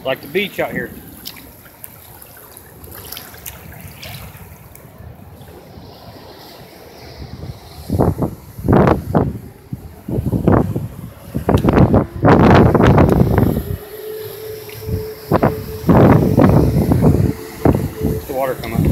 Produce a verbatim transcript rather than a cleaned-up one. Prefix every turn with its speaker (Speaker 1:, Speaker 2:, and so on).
Speaker 1: like the beach out here. The water come up.